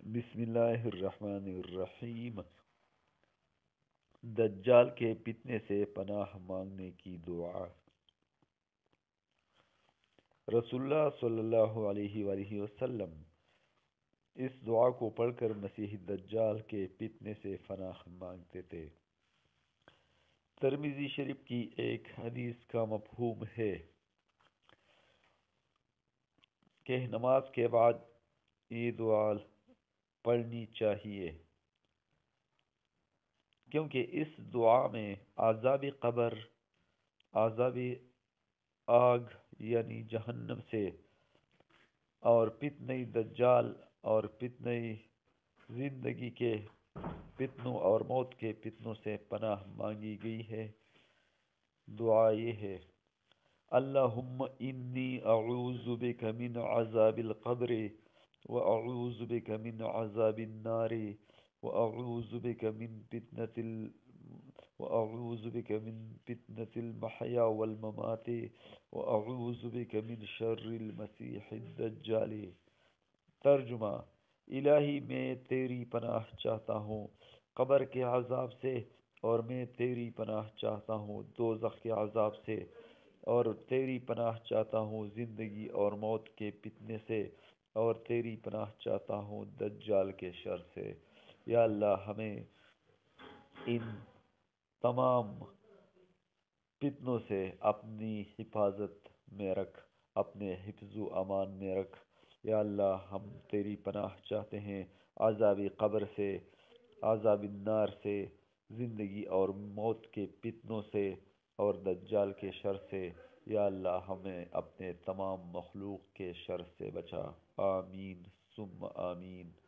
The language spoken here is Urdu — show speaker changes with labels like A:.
A: بسم اللہ الرحمن الرحیم۔ دجال کے فتنے سے پناہ مانگنے کی دعا۔ رسول اللہ صلی اللہ علیہ وآلہ وسلم اس دعا کو پڑھ کر مسیح دجال کے فتنے سے پناہ مانگتے تھے۔ ترمذی شریف کی ایک حدیث کا مفہوم ہے کہ نماز کے بعد یہ دعا پڑھنی چاہیے، کیونکہ اس دعا میں عذاب قبر، عذاب آگ یعنی جہنم سے، اور فتنہ دجال اور فتنہ زندگی کے فتنوں اور موت کے فتنوں سے پناہ مانگی گئی ہے۔ دعا یہ ہے: اللہم انی اعوذ بک من عذاب القبر واعوذ بک من عذاب النار واعوذ بک من فتنة المحیا والممات واعوذ بک من شر المسیح الدجال۔ ترجمہ: الہی میں تیری پناہ چاہتا ہوں قبر کے عذاب سے، اور میں تیری پناہ چاہتا ہوں دوزخ کے عذاب سے، اور تیری پناہ چاہتا ہوں زندگی اور موت کے فتنے سے، اور تیری پناہ چاہتا ہوں دجال کے شر سے۔ یا اللہ، ہمیں ان تمام فتنوں سے اپنی حفاظت میں رکھ، اپنے حفظ و امان میں رکھ۔ یا اللہ، ہم تیری پناہ چاہتے ہیں عذاب قبر سے، عذاب النار سے، زندگی اور موت کے فتنوں سے، اور دجال کے شر سے۔ یا اللہ، ہمیں اپنے تمام مخلوق کے شر سے بچا۔ آمین ثم آمین۔